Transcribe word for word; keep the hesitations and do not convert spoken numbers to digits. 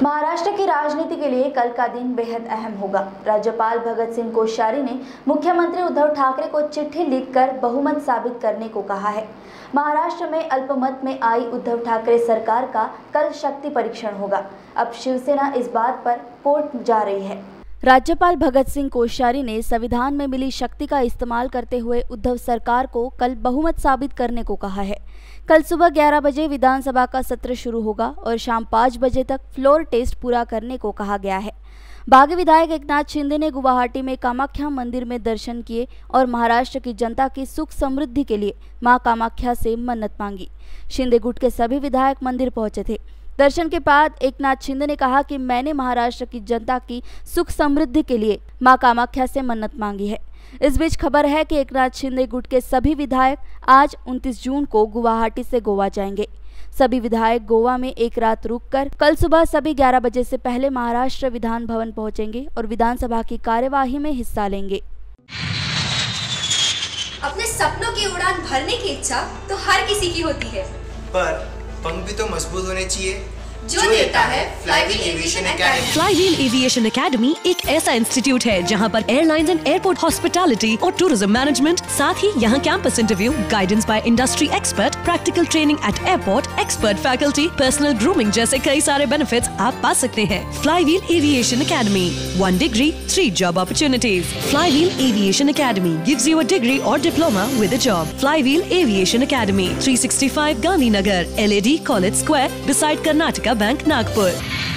महाराष्ट्र की राजनीति के लिए कल का दिन बेहद अहम होगा। राज्यपाल भगत सिंह कोश्यारी ने मुख्यमंत्री उद्धव ठाकरे को चिट्ठी लिखकर बहुमत साबित करने को कहा है। महाराष्ट्र में अल्पमत में आई उद्धव ठाकरे सरकार का कल शक्ति परीक्षण होगा। अब शिवसेना इस बात पर कोर्ट जा रही है। राज्यपाल भगत सिंह कोश्यारी ने संविधान में मिली शक्ति का इस्तेमाल करते हुए उद्धव सरकार को कल बहुमत साबित करने को कहा है। कल सुबह ग्यारह बजे विधानसभा का सत्र शुरू होगा और शाम पाँच बजे तक फ्लोर टेस्ट पूरा करने को कहा गया है। बागी विधायक एकनाथ शिंदे ने गुवाहाटी में कामाख्या मंदिर में दर्शन किए और महाराष्ट्र की जनता की सुख समृद्धि के लिए मां कामाख्या से मन्नत मांगी। शिंदे गुट के सभी विधायक मंदिर पहुंचे थे। दर्शन के बाद एकनाथ शिंदे ने कहा कि मैंने महाराष्ट्र की जनता की सुख समृद्धि के लिए मां कामाख्या से मन्नत मांगी है। इस बीच खबर है कि एकनाथ शिंदे गुट के सभी विधायक आज उनतीस जून को गुवाहाटी से गोवा जाएंगे। सभी विधायक गोवा में एक रात रुककर कल सुबह सभी ग्यारह बजे से पहले महाराष्ट्र विधान भवन पहुंचेंगे और विधानसभा की कार्यवाही में हिस्सा लेंगे। अपने सपनों की उड़ान भरने की इच्छा तो हर किसी की होती है, पर पंख भी तो मजबूत होने चाहिए जो देता है flywheel aviation academy. Flywheel aviation academy एक ऐसा इंस्टीट्यूट है जहां पर एयरलाइंस एंड एयरपोर्ट हॉस्पिटैलिटी और टूरिज्म मैनेजमेंट, साथ ही यहां campus interview, guidance by industry expert, practical training at airport, expert faculty, personal grooming जैसे कई सारे बेनिफिट्स आप पा सकते हैं। Flywheel aviation academy, one degree, three job opportunities. Flywheel aviation academy gives you a degree और diploma with a job. Flywheel aviation academy, three sixty five Gandhinagar, L A D college square, beside Karnataka bank, Nagpur.